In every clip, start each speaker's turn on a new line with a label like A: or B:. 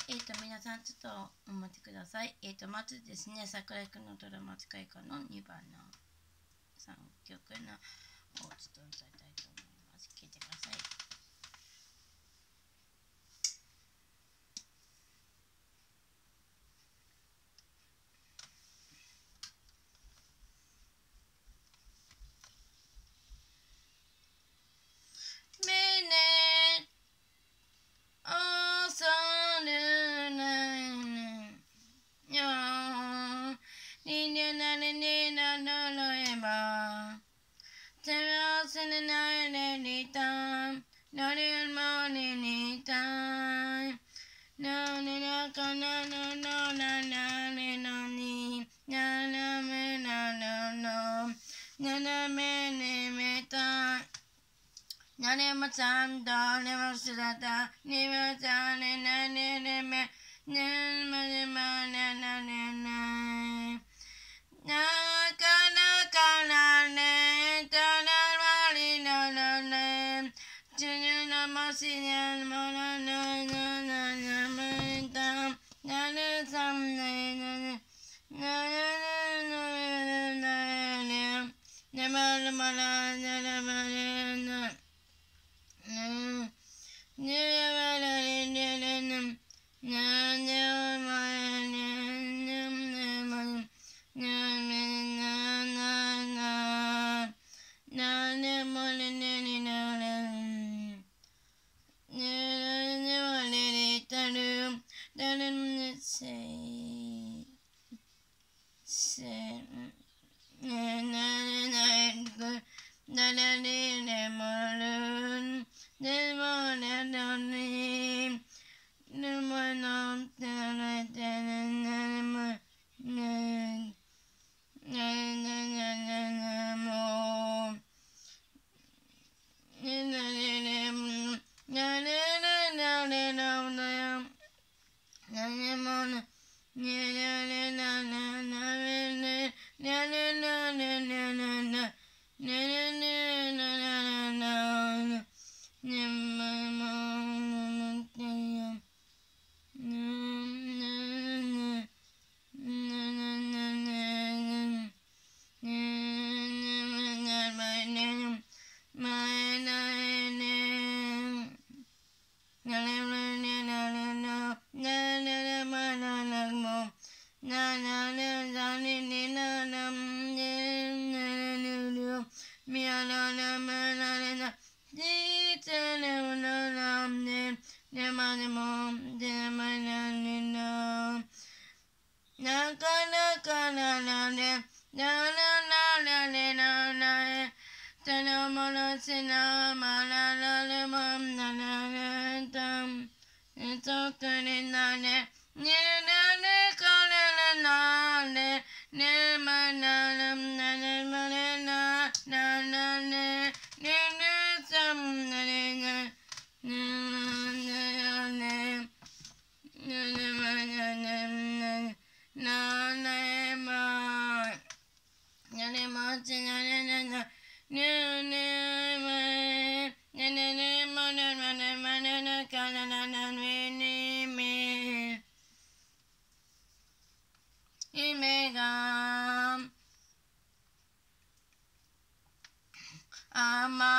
A: 皆さんちょっとお待ちください。まずですね、桜井くんのドラマ使い歌の2番の3曲のをちょっと歌いたいと思います。聴いてください。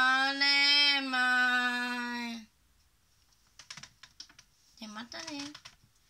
A: またね。